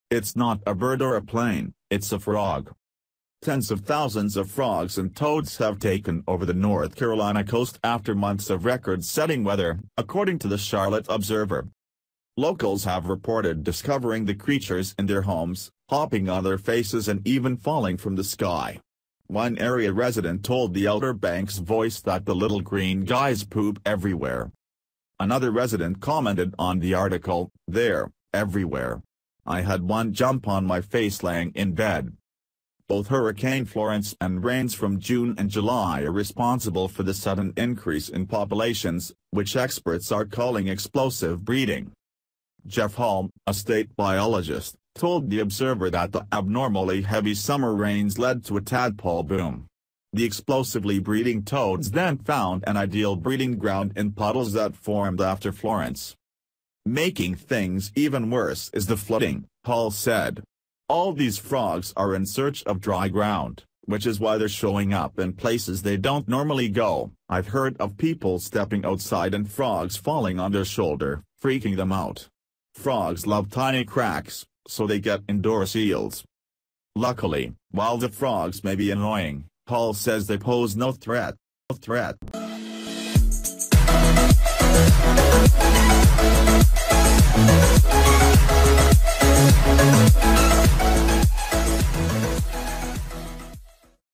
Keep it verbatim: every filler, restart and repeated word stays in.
It's not a bird or a plane, it's a frog. Tens of thousands of frogs and toads have taken over the North Carolina coast after months of record-setting weather, according to the Charlotte Observer. Locals have reported discovering the creatures in their homes, hopping on their faces and even falling from the sky. One area resident told the Outer Banks Voice that the little green guys poop everywhere. Another resident commented on the article, "They're everywhere. I had one jump on my face laying in bed." Both Hurricane Florence and rains from June and July are responsible for the sudden increase in populations, which experts are calling explosive breeding. Jeff Hall, a state biologist, told the Observer that the abnormally heavy summer rains led to a tadpole boom. The explosively breeding toads then found an ideal breeding ground in puddles that formed after Florence. Making things even worse is the flooding, Hall said. All these frogs are in search of dry ground, which is why they're showing up in places they don't normally go. I've heard of people stepping outside and frogs falling on their shoulder, freaking them out. Frogs love tiny cracks, so they get indoor seals. Luckily, while the frogs may be annoying, Hall says they pose no threat. No threat.